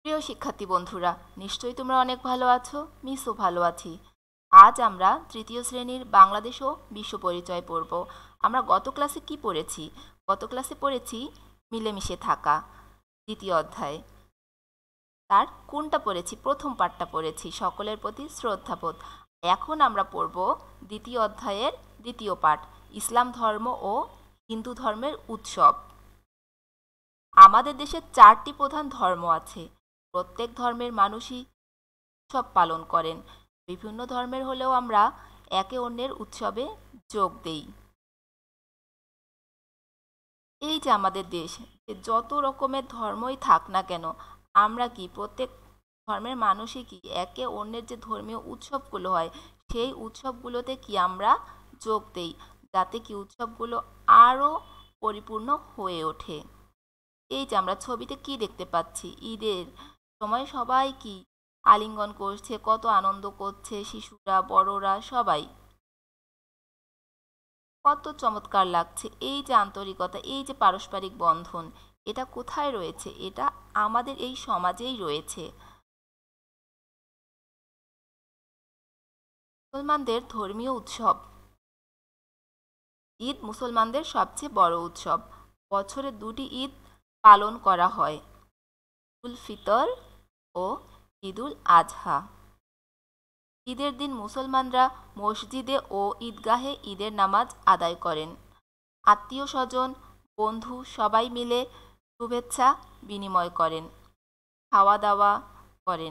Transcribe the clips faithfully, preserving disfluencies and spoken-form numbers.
প্রিয় শিক্ষার্থী বন্ধুরা, নিশ্চয়ই তোমরা অনেক ভালো আছো। মিসও ভালো আছি। আজ আমরা তৃতীয় শ্রেণীর বাংলাদেশ ও বিশ্ব পরিচয় পড়ব। আমরা গত ক্লাসে কি পড়েছি? গত ক্লাসে পড়েছি মিলেমিশে থাকা, দ্বিতীয় অধ্যায়। তার কোনটা পড়েছি? প্রথম পাঠটা পড়েছি, সকলের প্রতি শ্রদ্ধাবোধ। এখন আমরা পড়ব দ্বিতীয় অধ্যায়ের দ্বিতীয় পাঠ, ইসলাম ধর্ম ও হিন্দু ধর্মের উৎসব। আমাদের দেশে চারটি প্রধান ধর্ম আছে। প্রত্যেক ধর্মের মানুষই উৎসব পালন করেন। বিভিন্ন ধর্মের হলেও আমরা একে অন্যের উৎসবে যোগ দেই। এই যে আমাদের দেশ, যত রকমের ধর্মই থাক না কেন, আমরা কি প্রত্যেক ধর্মের মানুষই কি একে অন্যের যে ধর্মীয় উৎসবগুলো হয় সেই উৎসবগুলোতে কি আমরা যোগ দেই, যাতে কি উৎসবগুলো আরও পরিপূর্ণ হয়ে ওঠে। এই যে আমরা ছবিতে কি দেখতে পাচ্ছি, ঈদের সময় সবাই কি আলিঙ্গন করছে, কত আনন্দ করছে, শিশুরা বড়রা সবাই। কত চমৎকার লাগছে। এই যে আন্তরিকতা, এই যে পারস্পরিক বন্ধন, এটা কোথায় রয়েছে? এটা আমাদের এই সমাজেই রয়েছে। মুসলমানদের ধর্মীয় উৎসব। ঈদ মুসলমানদের সবচেয়ে বড় উৎসব। বছরে দুটি ঈদ পালন করা হয়, ঈদুল ফিতর ও ঈদুল আজহা। ঈদের দিন মুসলমানরা মসজিদে ও ঈদগাহে ঈদের নামাজ আদায় করেন। আত্মীয় স্বজন, বন্ধু সবাই মিলে শুভেচ্ছা বিনিময় করেন, খাওয়া দাওয়া করেন।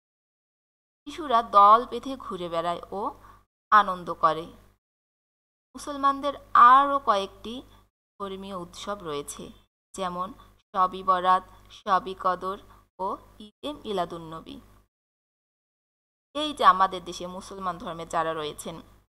শিশুরা দল বেঁধে ঘুরে বেড়ায় ও আনন্দ করে। মুসলমানদের আরও কয়েকটি ধর্মীয় উৎসব রয়েছে, যেমন শবে বরাত, শবে কদর ও ঈদে মিলাদুন্নবী। এই যে আমাদের দেশে মুসলমান ধর্মে যারা রয়েছেন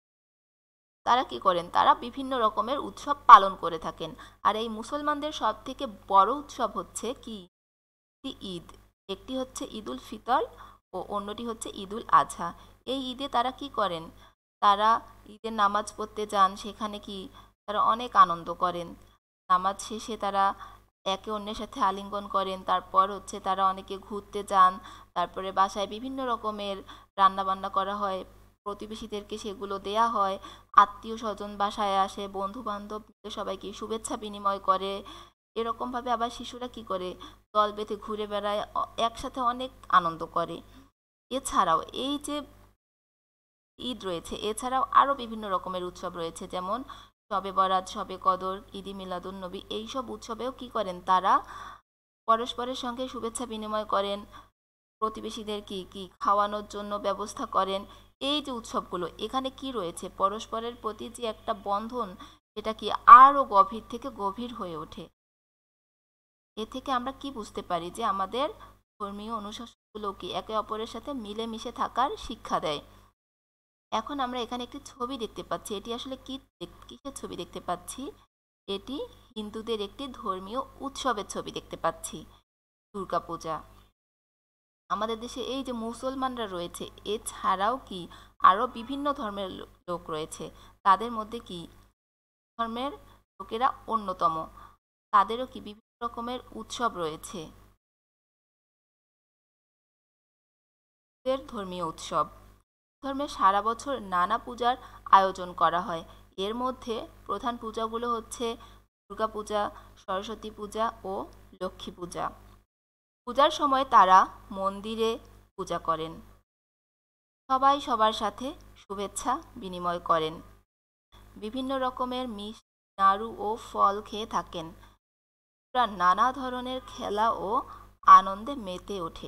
তারা কি করেন? তারা বিভিন্ন রকমের উৎসব পালন করে থাকেন। আর এই মুসলমানদের সব থেকে বড় উৎসব হচ্ছে কি? ঈদ। একটি হচ্ছে ঈদুল ফিতর ও অন্যটি হচ্ছে ঈদুল আজহা। এই ঈদে তারা কি করেন? তারা ঈদের নামাজ পড়তে যান, সেখানে কি তারা অনেক আনন্দ করেন। নামাজ শেষে তারা একে অন্যের সাথে আলিঙ্গন করেন। তারপর হচ্ছে তারা অনেকে ঘুরতে যান। তারপরে বাসায় বিভিন্ন রকমের রান্নাবান্না করা হয়, প্রতিবেশীদেরকে সেগুলো দেয়া হয়। আত্মীয় স্বজন বাসায় আসে, বন্ধু বান্ধব সবাইকে শুভেচ্ছা বিনিময় করে। এরকমভাবে আবার শিশুরা কি করে? দল বেঁধে ঘুরে বেড়ায়, একসাথে অনেক আনন্দ করে। এছাড়াও এই যে ঈদ রয়েছে, এছাড়াও আরও বিভিন্ন রকমের উৎসব রয়েছে, যেমন শবে বরাত, শবে কদর, ঈদে মিলাদুন্নবী। এইসব উৎসবেও কি করেন? তারা পরস্পরের সঙ্গে শুভেচ্ছা বিনিময় করেন, প্রতিবেশীদের কি কি খাওয়ানোর জন্য ব্যবস্থা করেন। এই যে উৎসবগুলো, এখানে কি রয়েছে? পরস্পরের প্রতি যে একটা বন্ধন, সেটা কি আরও গভীর থেকে গভীর হয়ে ওঠে। এ থেকে আমরা কি বুঝতে পারি? যে আমাদের ধর্মীয় অনুশাসনগুলো কি একে অপরের সাথে মিলেমিশে থাকার শিক্ষা দেয়। এখন আমরা এখানে একটি ছবি দেখতে পাচ্ছি। এটি আসলে কি কিসের ছবি দেখতে পাচ্ছি? এটি হিন্দুদের একটি ধর্মীয় উৎসবের ছবি দেখতে পাচ্ছি, দুর্গাপূজা। আমাদের দেশে এই যে মুসলমানরা রয়েছে, এছাড়াও কি আরও বিভিন্ন ধর্মের লোক রয়েছে। তাদের মধ্যে কি ধর্মের লোকেরা অন্যতম, তাদেরও কি বিভিন্ন রকমের উৎসব রয়েছে। ধর্মীয় উৎসব ধর্মে সারা বছর নানা পূজার আয়োজন করা হয়। এর মধ্যে প্রধান পূজাগুলো হচ্ছে দুর্গা পূজা, সরস্বতী পূজা ও লক্ষ্মী পূজা। পূজার সময় তারা মন্দিরে পূজা করেন, সবাই সবার সাথে শুভেচ্ছা বিনিময় করেন, বিভিন্ন রকমের মিষ্টি, নাড়ু ও ফল খেয়ে থাকেন। নানা ধরনের খেলা ও আনন্দে মেতে ওঠে।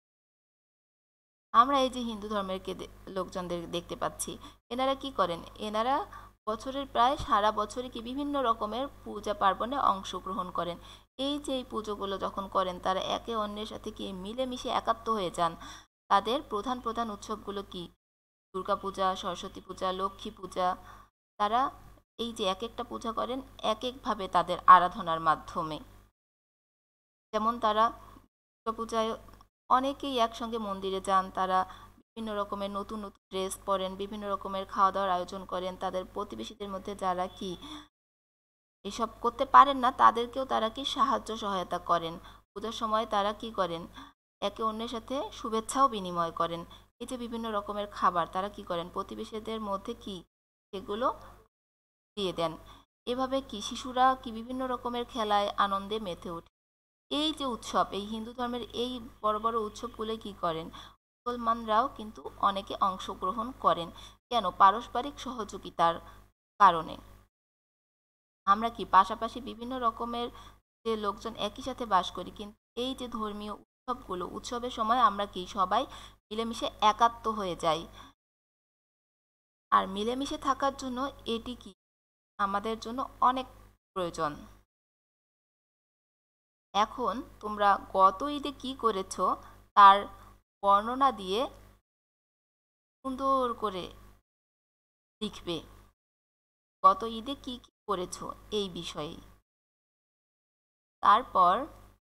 আমরা এই যে হিন্দু ধর্মের লোকজনদের দেখতে পাচ্ছি, এনারা কি করেন? এনারা বছরের প্রায় সারা বছরই কি বিভিন্ন রকমের পূজা পার্বণে অংশগ্রহণ করেন। এই যে এই পুজোগুলো যখন করেন, তারা একে অন্যের সাথে কি মিলেমিশে একাত্ম হয়ে যান। তাদের প্রধান প্রধান উৎসবগুলো কি? দুর্গা পূজা, সরস্বতী পূজা, লক্ষ্মী পূজা। তারা এই যে এক একটা পূজা করেন এক একভাবে তাদের আরাধনার মাধ্যমে। যেমন তারা দুর্গা পূজায় অনেকেই একসঙ্গে মন্দিরে যান, তারা বিভিন্ন রকমের নতুন নতুন ড্রেস পরেন, বিভিন্ন রকমের খাওয়া দাওয়ার আয়োজন করেন। তাদের প্রতিবেশীদের মধ্যে যারা কি এসব করতে পারেন না, তাদেরকেও তারা কি সাহায্য সহায়তা করেন। পূজার সময় তারা কি করেন? একে অন্যের সাথে শুভেচ্ছাও বিনিময় করেন। এই যে বিভিন্ন রকমের খাবার তারা কি করেন, প্রতিবেশীদের মধ্যে কি সেগুলো দিয়ে দেন। এভাবে কি শিশুরা কি বিভিন্ন রকমের খেলায় আনন্দে মেতে ওঠে। এই যে উৎসব, এই হিন্দু ধর্মের এই বড় বড় উৎসবগুলো কি করেন, মুসলমানরাও কিন্তু অনেকে অংশগ্রহণ করেন। কেন? পারস্পরিক সহযোগিতার কারণে। আমরা কি পাশাপাশি বিভিন্ন রকমের যে লোকজন একই সাথে বাস করি, কিন্তু এই যে ধর্মীয় উৎসবগুলো, উৎসবের সময় আমরা কি সবাই মিলেমিশে একাত্ম হয়ে যাই। আর মিলেমিশে থাকার জন্য এটি কি আমাদের জন্য অনেক প্রয়োজন। এখন তোমরা গত ঈদে কি করেছ তার বর্ণনা দিয়ে সুন্দর করে লিখবে। গত ঈদে কি কি করেছ এই বিষয়ে। তারপর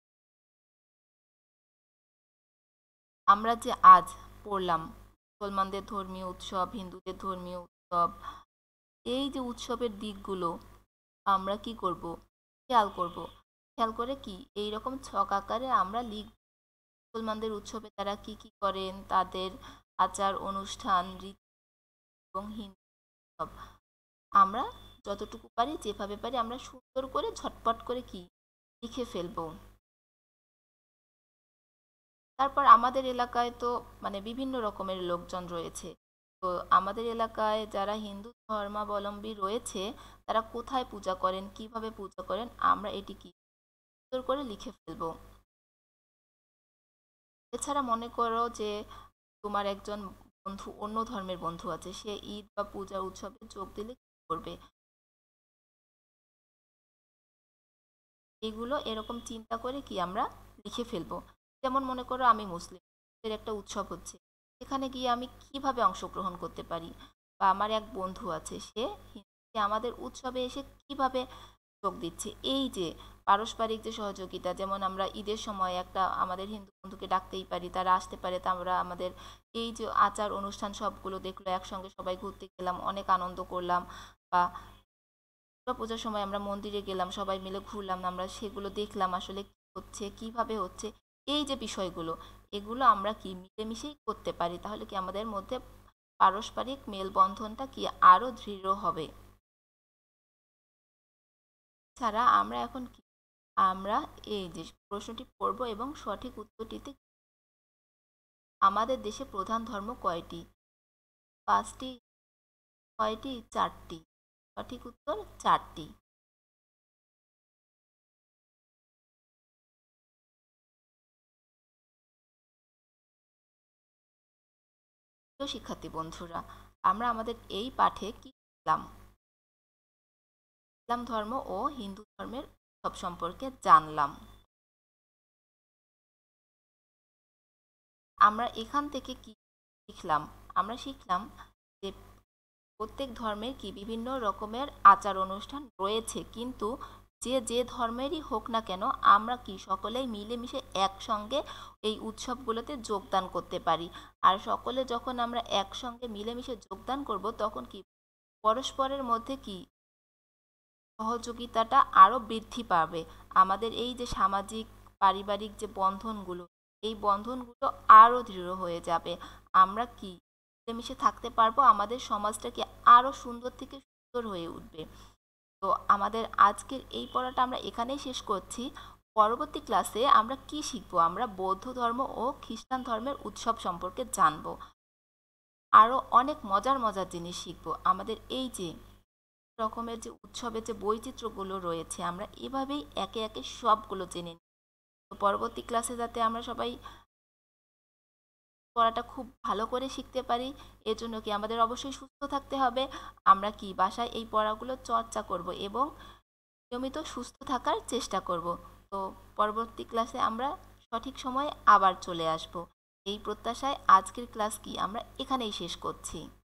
আমরা যে আজ পড়লাম মুসলমানদের ধর্মীয় উৎসব, হিন্দুদের ধর্মীয় উৎসব, এই যে উৎসবের দিকগুলো আমরা কি করব, খেয়াল করব। খেয়াল করে কি এই রকম ছক আকারে আমরা লিখ মুসলমানদের উৎসবে তারা কি কি করেন, তাদের আচার অনুষ্ঠান রীতি এবং হিন্দু উৎসব আমরা যতটুকু পারি যেভাবে পারি আমরা সুন্দর করে ঝটপট করে কি লিখে ফেলবো। তারপর আমাদের এলাকায় তো মানে বিভিন্ন রকমের লোকজন রয়েছে। তো আমাদের এলাকায় যারা হিন্দু ধর্মাবলম্বী রয়েছে তারা কোথায় পূজা করেন, কিভাবে পূজা করেন, আমরা এটি কি সুন্দর করে লিখে ফেলবো। এছাড়া মনে করো যে তোমার একজন বন্ধু অন্য ধর্মের বন্ধু আছে, সে ঈদ বা পূজা উৎসবে যোগ দিলে কি করবে, এগুলো এরকম চিন্তা করে কি আমরা লিখে ফেলবো। যেমন মনে করো আমি মুসলিম, এর একটা উৎসব হচ্ছে, সেখানে গিয়ে আমি কিভাবে অংশগ্রহণ করতে পারি। বা আমার এক বন্ধু আছে, সে সে আমাদের উৎসবে এসে কিভাবে যোগ দিচ্ছে। এই যে পারস্পরিক যে সহযোগিতা, যেমন আমরা ঈদের সময় একটা আমাদের হিন্দু বন্ধুকে ডাকতেই পারি, তারা আসতে পারে, তা আমরা আমাদের এই যে আচার অনুষ্ঠান সবগুলো দেখলো, একসঙ্গে সবাই ঘুরতে গেলাম, অনেক আনন্দ করলাম। বা পূজার সময় আমরা মন্দিরে গেলাম, সবাই মিলে ঘুরলাম, আমরা সেগুলো দেখলাম আসলে কি হচ্ছে, কিভাবে হচ্ছে। এই যে বিষয়গুলো, এগুলো আমরা কি মিলেমিশেই করতে পারি, তাহলে কি আমাদের মধ্যে পারস্পরিক মেলবন্ধনটা কি আরো দৃঢ় হবে। ছাড়া আমরা এখন কি আমরা এই যে প্রশ্নটি পড়ব এবং সঠিক উত্তরটিতে আমাদের দেশে প্রধান ধর্ম কয়টি? পাঁচটি, ছয়টি, চারটি? সঠিক উত্তর চারটি। প্রিয় শিক্ষার্থী বন্ধুরা, আমরা আমাদের এই পাঠে কি শিখলাম? ইসলাম ধর্ম ও হিন্দু ধর্মের উৎসব সম্পর্কে জানলাম। আমরা এখান থেকে কি শিখলাম? আমরা শিখলাম যে প্রত্যেক ধর্মের কি বিভিন্ন রকমের আচার অনুষ্ঠান রয়েছে, কিন্তু যে যে ধর্মেরই হোক না কেন আমরা কি সকলেই মিলেমিশে একসঙ্গে এই উৎসবগুলোতে যোগদান করতে পারি। আর সকলে যখন আমরা একসঙ্গে মিলেমিশে যোগদান করব, তখন কি পরস্পরের মধ্যে কি সহযোগিতাটা আরও বৃদ্ধি পাবে। আমাদের এই যে সামাজিক পারিবারিক যে বন্ধনগুলো, এই বন্ধনগুলো আরও দৃঢ় হয়ে যাবে। আমরা কি মিলেমিশে থাকতে পারবো, আমাদের সমাজটা কি আরও সুন্দর থেকে সুন্দর হয়ে উঠবে। তো আমাদের আজকের এই পড়াটা আমরা এখানেই শেষ করছি। পরবর্তী ক্লাসে আমরা কি শিখবো? আমরা বৌদ্ধ ধর্ম ও খ্রিস্টান ধর্মের উৎসব সম্পর্কে জানবো। আরও অনেক মজার মজার জিনিস শিখবো। আমাদের এই যে রকমের যে উৎসবের যে বৈচিত্র্যগুলো রয়েছে, আমরা এভাবেই একে একে সবগুলো জেনে নিই। তো পরবর্তী ক্লাসে যাতে আমরা সবাই পড়াটা খুব ভালো করে শিখতে পারি, এর জন্য কি আমাদের অবশ্যই সুস্থ থাকতে হবে। আমরা কি বাসায় এই পড়াগুলো চর্চা করব এবং নিয়মিত সুস্থ থাকার চেষ্টা করব। তো পরবর্তী ক্লাসে আমরা সঠিক সময়ে আবার চলে আসব। এই প্রত্যাশায় আজকের ক্লাস কি আমরা এখানেই শেষ করছি।